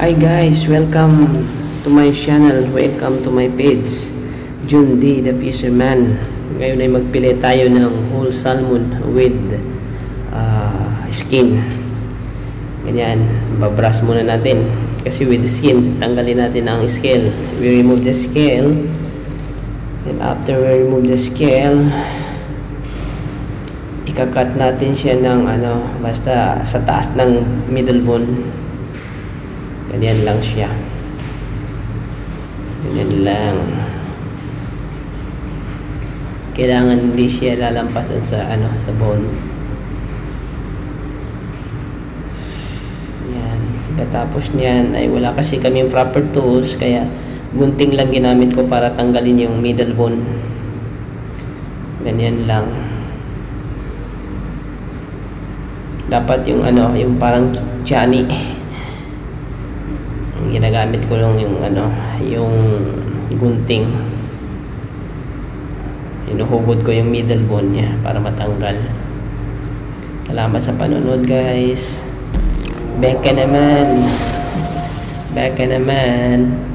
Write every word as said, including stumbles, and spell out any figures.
Hi guys, welcome to my channel, welcome to my page, Jun D. The Fisherman. Ngayon ay magpili tayo ng whole salmon with uh, skin. Ganyan, babrush muna natin. Kasi with the skin, tanggalin natin ang scale. We remove the scale. And after we remove the scale, ikakat natin siya ng ano, basta sa taas ng middle bone. Ganyan lang siya. Ganyan lang. Kailangan hindi siya lalampas dun sa ano, sa bone. Yan. Pagkatapos niyan ay wala kasi kaming proper tools, kaya gunting lang ginamit ko para tanggalin yung middle bone. Ganyan lang. Dapat yung ano, yung parang chani. Yung ginagamit ko lang yung ano, yung gunting. Hinuhugod ko yung middle bone niya para matanggal. Salamat sa panonood guys. Back ka naman. Back ka naman.